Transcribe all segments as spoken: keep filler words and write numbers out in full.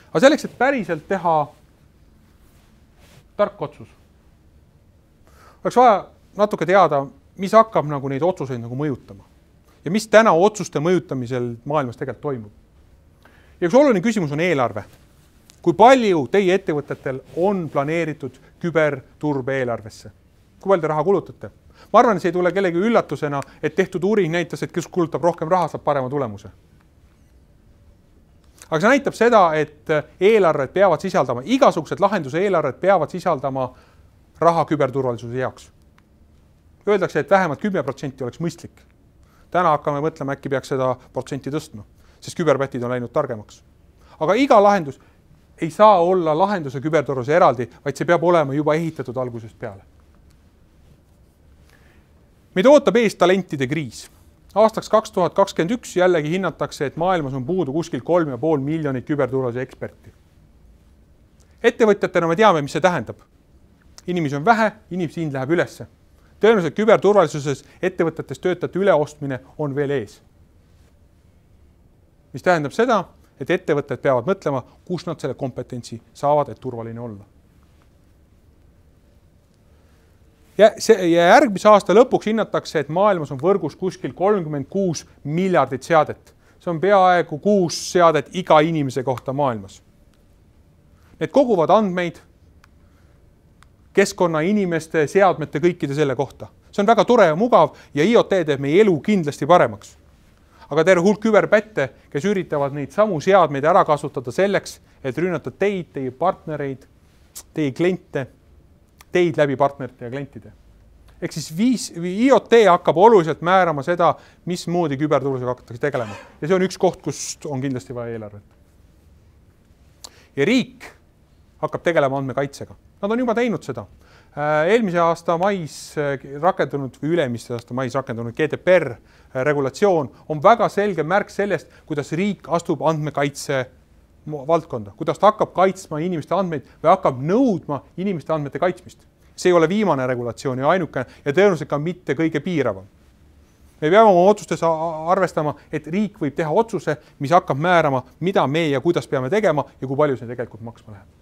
Aga selleks, et päriselt teha tark otsus, oleks vaja natuke teada, mis hakkab nagu neid otsuseid nagu mõjutama ja mis täna otsuste mõjutamisel maailmas tegelikult toimub. Ja üks oluline küsimus on eelarve. Kui palju teie ettevõtetel on planeeritud küberturbe eelarvesse? Kui palju te raha kulutate? Ma arvan, et see ei tule kellegi üllatusena, et tehtud uuring näitas, et kes kulutab rohkem raha, saab parema tulemuse. Aga see näitab seda, et eelarved peavad sisaldama, igasugused lahenduse eelarved peavad sisaldama raha küberturvalisuse heaks. Öeldakse, et vähemalt kümme protsenti oleks mõistlik. Täna hakkame mõtlema, äkki peaks seda protsenti tõstma, sest küberpätid on läinud targemaks. Aga iga lahendus ei saa olla lahenduse küberturvalisuse eraldi, vaid see peab olema juba ehitatud algusest peale. Meid ootab ees talentide kriis. Aastaks kaks tuhat kakskümmend üks jällegi hinnatakse, et maailmas on puudu kuskil kolm ja pool miljonit küberturvalisuse eksperti. Ettevõtjatena me teame, mis see tähendab. Inimesi on vähe, inimesi hind läheb ülesse. Tõenäoliselt küberturvalisuses ettevõtetes töötajate üleostmine on veel ees. Mis tähendab seda, et ettevõtted peavad mõtlema, kus nad selle kompetentsi saavad, et turvaline olla. Ja, see, ja järgmise aasta lõpuks hinnatakse, et maailmas on võrgus kuskil kolmkümmend kuus miljardit seadet. See on peaaegu kuus seadet iga inimese kohta maailmas. Need koguvad andmeid keskkonna, inimeste, seadmete, kõikide selle kohta. See on väga tore ja mugav ja I O T teeb meie elu kindlasti paremaks. Aga terve hulk küberpätte, kes üritavad neid samu seadmeid ära kasutada selleks, et rünnata teid, teie partnereid, teie kliente, teid läbi partnerite ja klientide. Ehk siis viis, I O T hakkab oluliselt määrama seda, mismoodi küberturvalisusega hakatakse tegelema. Ja see on üks koht, kus on kindlasti vaja eelarvet. Ja riik hakkab tegelema andmekaitsega. Nad on juba teinud seda. Eelmise aasta mais rakendunud või ülemiste aasta mais rakendunud G D P R regulatsioon on väga selge märk sellest, kuidas riik astub andmekaitse valdkonda, kuidas ta hakkab kaitsma inimeste andmeid või hakkab nõudma inimeste andmete kaitsmist. See ei ole viimane regulatsioon ja ainuke ja tõenäoliselt ka mitte kõige piiravam. Me peame oma otsustes arvestama, et riik võib teha otsuse, mis hakkab määrama, mida me ja kuidas peame tegema ja kui palju see tegelikult maksma läheb.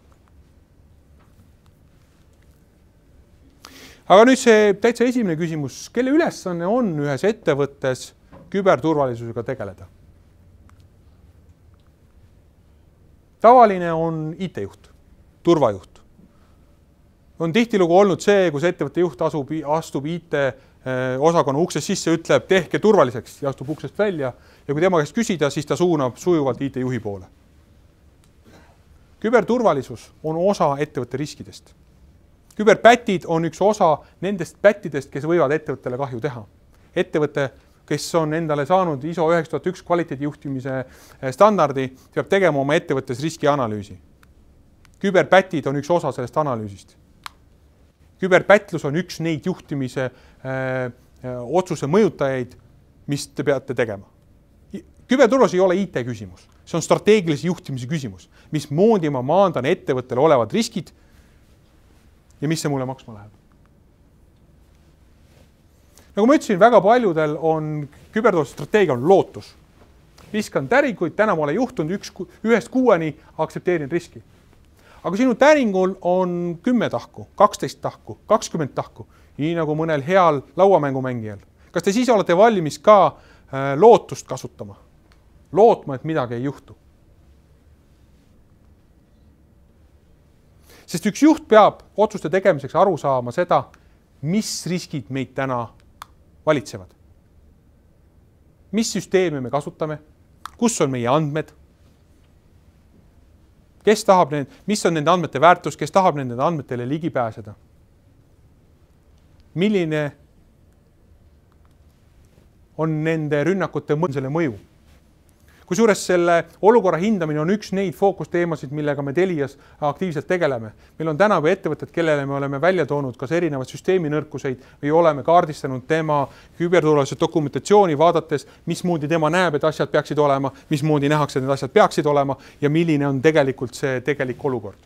Aga nüüd see täitsa esimene küsimus, kelle ülesanne on ühes ettevõttes küberturvalisusega tegeleda? Tavaline on I T-juht, turvajuht. On tihtilugu olnud see, kus ettevõtte juht asub, astub I T-osakonna uksest sisse, ütleb, tehke turvaliseks ja astub uksest välja. Ja kui tema käest küsida, siis ta suunab sujuvalt I T-juhi poole. Küberturvalisus on osa ettevõtte riskidest. Küberpätid on üks osa nendest pättidest, kes võivad ettevõttele kahju teha. Ettevõte, kes on endale saanud I S O üheksa tuhat üks kvaliteedijuhtimise standardi, peab tegema oma ettevõttes riskianalüüsi. Küberpätid on üks osa sellest analüüsist. Küberpätlus on üks neid juhtimise öö, otsuse mõjutajaid, mis te peate tegema. Küberturvalisus ei ole I T küsimus. See on strateegilise juhtimise küsimus. Mismoodi ma maandan ettevõttele olevad riskid ja mis see mulle maksma läheb. Nagu ma ütlesin, väga paljudel on küberturvalisuse strateegia on lootus. Viskan täringuid, täna ma olen juhtunud üks, ühest kuueni, aktsepteerin riski. Aga sinu täringul on kümme tahku, kaksteist tahku, kakskümmend tahku, nii nagu mõnel heal lauamängumängijal. Kas te siis olete valmis ka äh, lootust kasutama? Lootma, et midagi ei juhtu. Sest üks juht peab otsuste tegemiseks aru saama seda, mis riskid meid täna valitsevad. Mis süsteeme me kasutame, kus on meie andmed, kes tahab need, mis on nende andmete väärtus, kes tahab nende andmetele ligi pääseda. Milline on nende rünnakute selle mõju. Kusjuures selle olukorra hindamine on üks neid fookusteemasid, millega me Telias aktiivselt tegeleme. Meil on täna või ettevõtted, kellele me oleme välja toonud kas erinevad süsteeminõrkuseid või oleme kaardistanud tema küberturvalisuse dokumentatsiooni vaadates, mismoodi tema näeb, et asjad peaksid olema, mismoodi nähakse, et need asjad peaksid olema ja milline on tegelikult see tegelik olukord.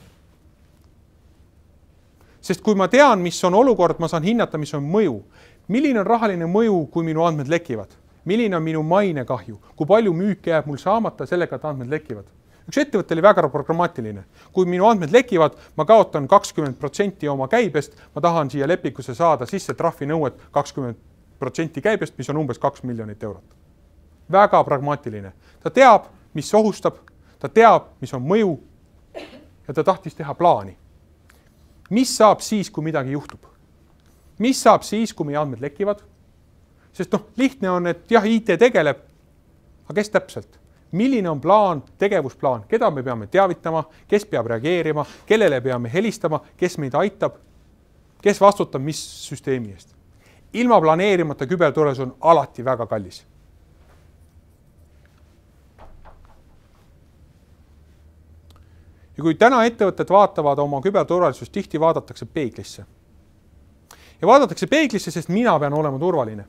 Sest kui ma tean, mis on olukord, ma saan hinnata, mis on mõju. Milline on rahaline mõju, kui minu andmed lekivad? Milline on minu maine kahju? Kui palju müüke jääb mul saamata sellega, et andmed lekivad? üks ettevõte oli väga programmaatiline. Kui minu andmed lekivad, ma kaotan kakskümmend protsenti oma käibest, ma tahan siia lepikusse saada sisse trahvinõuet kakskümmend protsenti käibest, mis on umbes kaks miljonit eurot. Väga pragmaatiline. Ta teab, mis ohustab, ta teab, mis on mõju ja ta tahtis teha plaani. Mis saab siis, kui midagi juhtub? Mis saab siis, kui meie andmed lekivad? Sest noh, lihtne on, et jah, I T tegeleb, aga kes täpselt? Milline on plaan, tegevusplaan, keda me peame teavitama, kes peab reageerima, kellele peame helistama, kes meid aitab, kes vastutab mis süsteemi eest. Ilma planeerimata küberturvalisus on alati väga kallis. Ja kui täna ettevõtted vaatavad oma küberturvalisust, tihti vaadatakse peeglisse. Ja vaadatakse peeglisse, sest mina pean olema turvaline.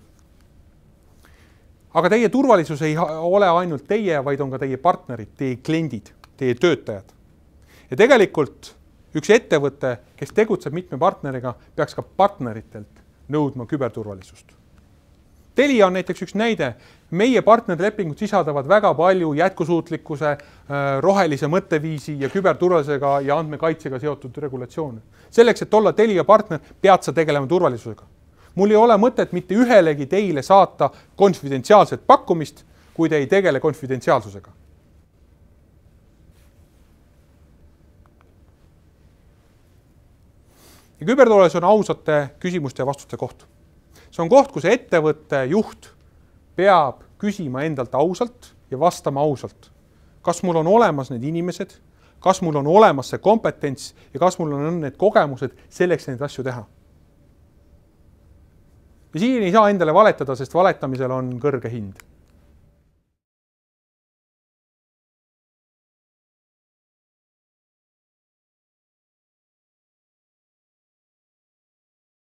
Aga teie turvalisus ei ole ainult teie, vaid on ka teie partnerid, teie kliendid, teie töötajad. Ja tegelikult üks ettevõte, kes tegutseb mitme partneriga, peaks ka partneritelt nõudma küberturvalisust. Telia on näiteks üks näide. Meie partnerlepingud sisaldavad väga palju jätkusuutlikkuse, rohelise mõtteviisi ja küberturvalisega ja andmekaitsega seotud regulatsioone. Selleks, et olla Telia partner, pead sa tegelema turvalisusega. Mul ei ole mõtet mitte ühelegi teile saata konfidentsiaalset pakkumist, kui te ei tegele konfidentsiaalsusega. Ja küberturvalisus on ausate küsimuste ja vastuste koht. See on koht, kus ettevõtte juht peab küsima endalt ausalt ja vastama ausalt. Kas mul on olemas need inimesed, kas mul on olemas see kompetents ja kas mul on need kogemused selleks neid asju teha. Ja siin ei saa endale valetada, sest valetamisel on kõrge hind.